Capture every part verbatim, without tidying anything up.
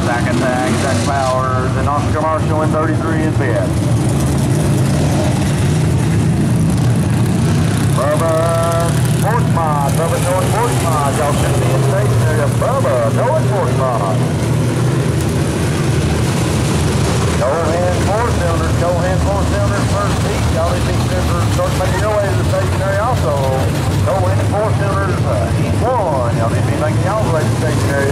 Zach Attack, Zach Powers, and Oscar Marshall in thirty-three in fifth. Bubba Sportsmod, Bubba Noah Sportsmod, y'all should be in stationary. Bubba Noah Sportsmod. Cohan four cylinders, Cohan four cylinders first heat. Y'all need to be for start making your way to the stationary also. Cohan four cylinders, uh, heat one. Y'all need to be making y'all way to the stationary.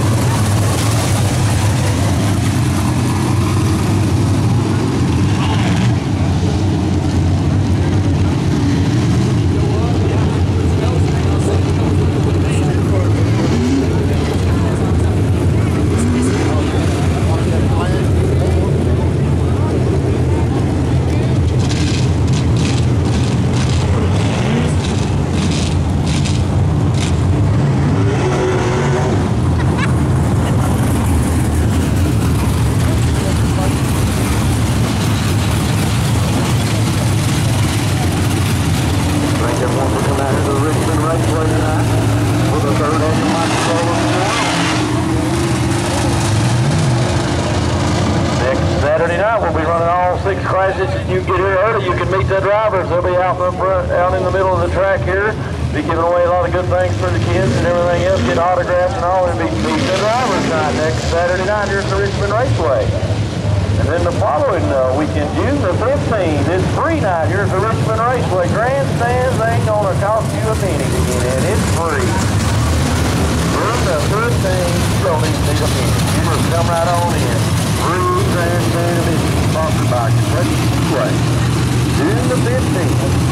You get here early, you can meet the drivers. They'll be out in the front, out in the middle of the track here. Be giving away a lot of good things for the kids and everything else. Get autographs and all, and be meet the drivers night next Saturday night here at the Richmond Raceway. And then the following uh, weekend, June the fifteenth, is free night here at the Richmond Raceway. Grandstands ain't gonna cost you a penny to get in. It's free. June the fifteenth, you don't even need a penny. You just come right on in. Free grandstand admission. Sponsored by Kentucky Speedway. June the fifteenth.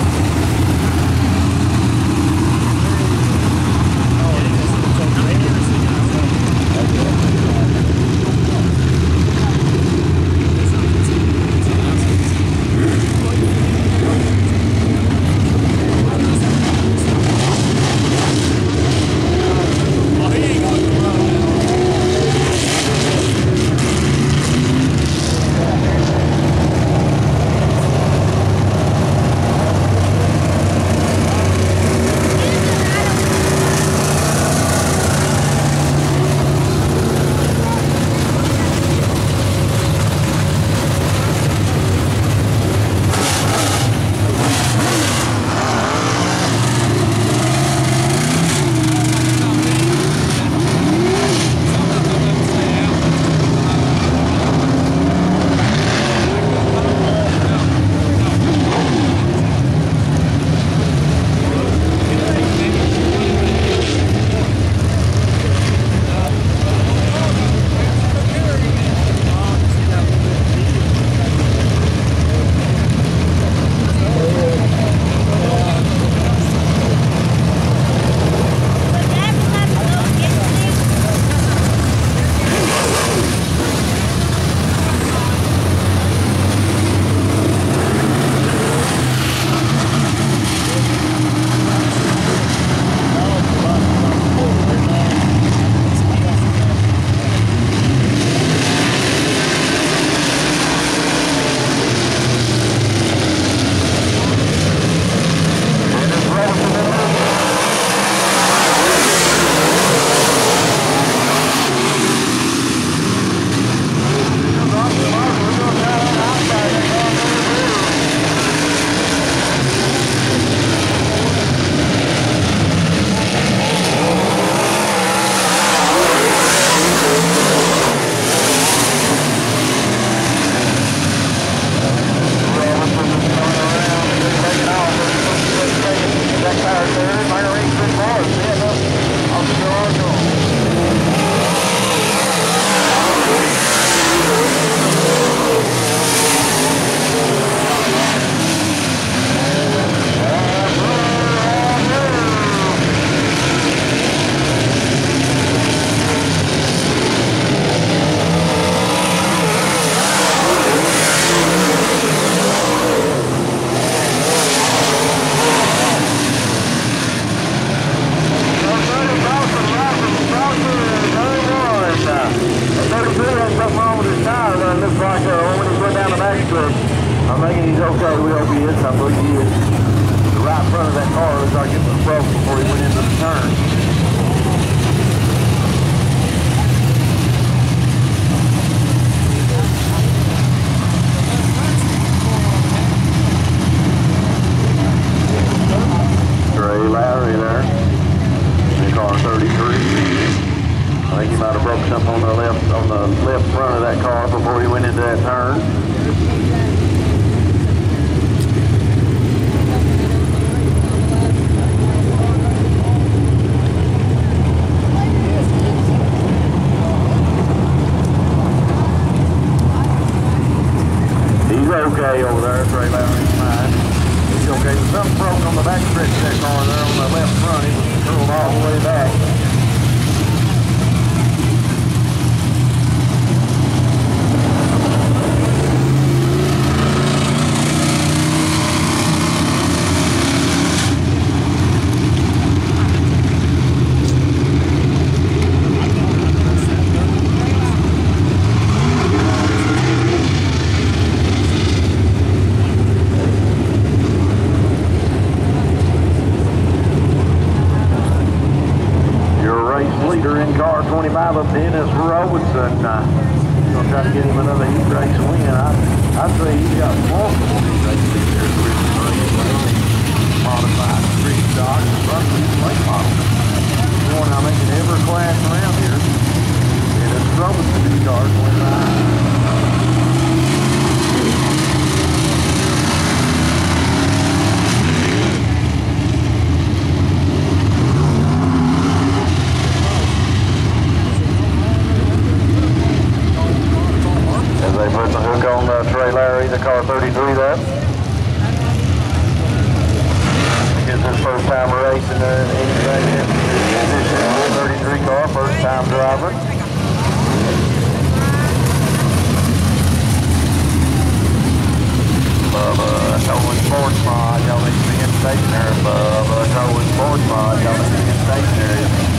I'm thinking he's okay. We hope he is. I believe he is. The right front of that car looks like it was broke before he went into the turn. turn. He's okay over there, Trey Lowry's fine. He's okay. There's something broke on the back stretch of that car there on the left front. It was curled all the way back. Leader in car twenty-five of Dennis Robertson. Uh, gonna try to get him another heat race win. I, I'd say he's got multiple heat races here. Modified, street stock, Brunswick late model. One I think in every class around here. Dennis Robertson in car twenty-five. They put the hook on uh, Trey Lowry, the car thirty-three there. It's his first time racing uh, anything in this thirty-three car, first time driver. Bubba Towing Sports Mod, y'all need to be in stationary. Bubba Towing Sports Mod, y'all need to be in stationary.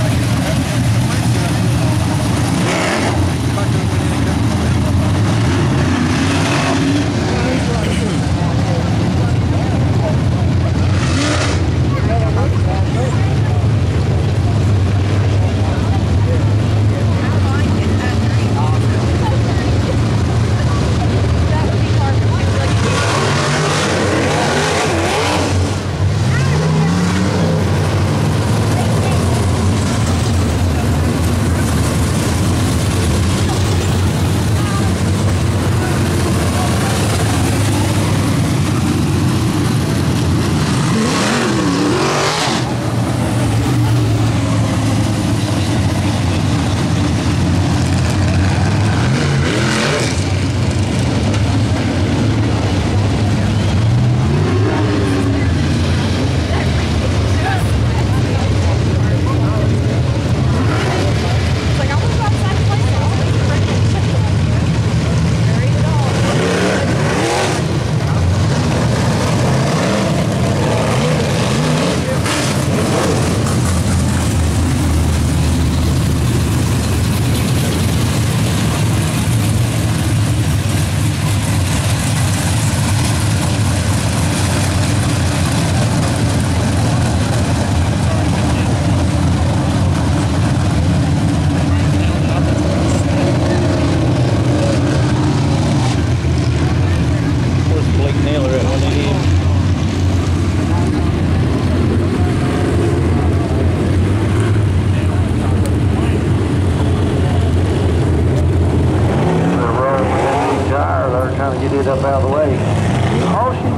Up out of the way. Caution.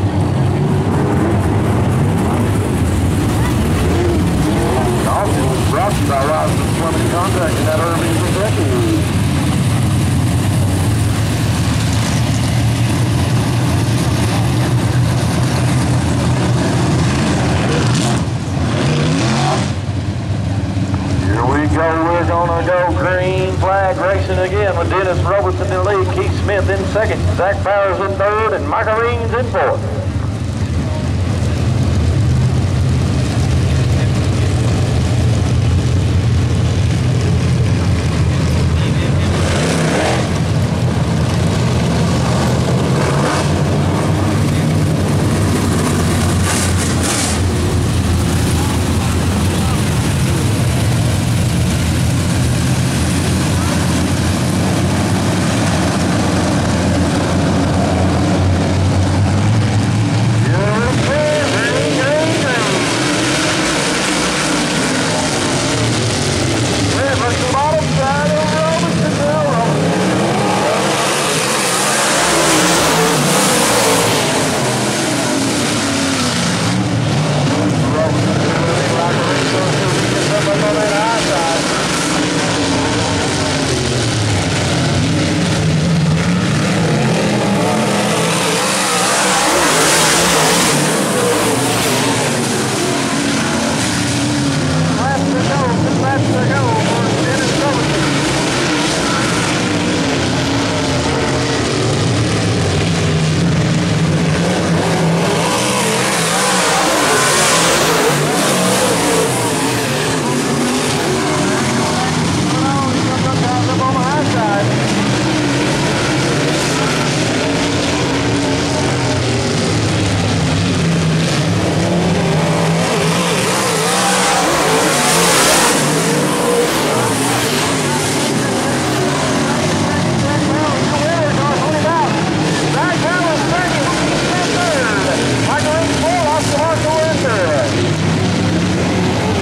Caution was brought to you by Robinson Plumbing Contract and that Irving Kentucky. Here we go, we're gonna go green flag racing again with Dennis Robertson in the lead, Keith Smith in second, Zach Powers in third, and Michael Reams in fourth.